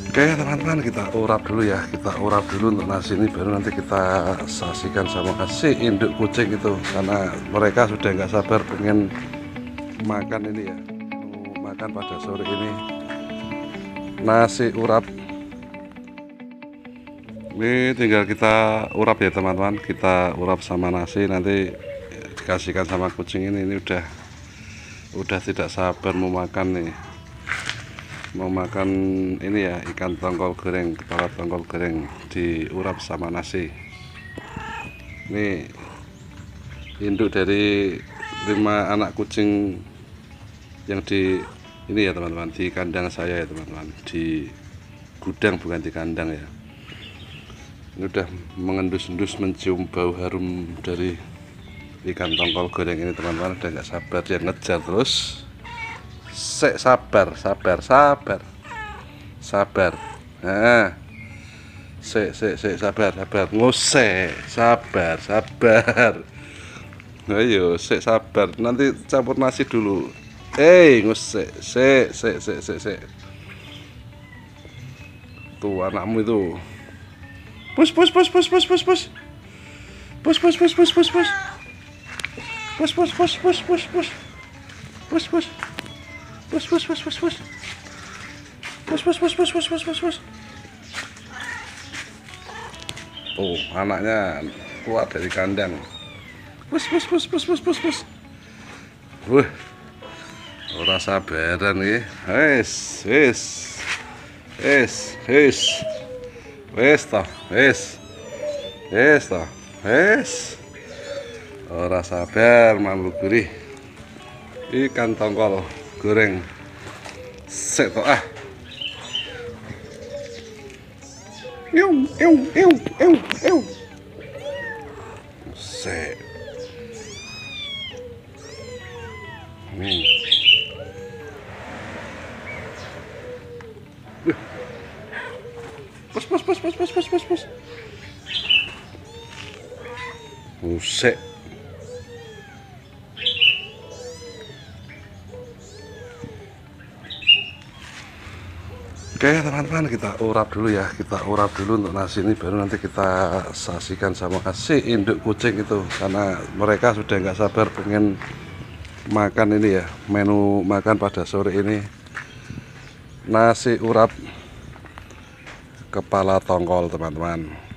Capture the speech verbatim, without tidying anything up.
Oke teman-teman, kita urap dulu ya, kita urap dulu untuk nasi ini, baru nanti kita saksikan sama si induk kucing itu, karena mereka sudah nggak sabar pengen makan ini ya, mau makan pada sore ini nasi urap. Ini tinggal kita urap ya teman-teman, kita urap sama nasi, nanti dikasihkan sama kucing ini. Ini udah udah tidak sabar mau makan nih, mau makan ini ya, ikan tongkol goreng, kepala tongkol goreng diurap sama nasi. Ini induk dari lima anak kucing yang di ini ya teman-teman, di kandang saya ya teman-teman, di gudang bukan di kandang ya. Ini udah mengendus-endus mencium bau harum dari ikan tongkol goreng ini teman-teman, udah nggak sabar dia ngejar terus. Sek, sabar, sabar, sabar, sabar. Nah, sek, sek, sek, sabar, sabar, ngusek, sabar, sabar. Ayo, sek, sabar. Nanti campur nasi dulu. Eh, ngusek, sek, sek, sek, sek, sek. Tuh anakmu itu. Pus, pus, pus, pus, pus, pus, pus. Pus, pus, pus, pus, pus, pus. Pus, pus, pus, pus, pus, pus. Pus, pus. Pus, pus, pus, pus, pus. Pus, pus, pus, pus, pus, pus, pus, pus. Oh, anaknya keluar dari kandang. Pus, pus, pus, pus, pus, pus, pus. Wah, ora sabaran nih. Wes, wes, wes, wes, wes toh, wes, wes toh, wes. Ora sabar makhluk gurih ikan tongkol goreng sek toh ah. Ew, ew, ew, ew, ew. Sek. Hmm. Pus, pus, pus, pus, pus, pus, pus, pus. Busek. Oke teman-teman, kita urap dulu ya, kita urap dulu untuk nasi ini, baru nanti kita saksikan sama si induk kucing itu, karena mereka sudah nggak sabar pengen makan ini ya, menu makan pada sore ini nasi urap kepala tongkol teman-teman.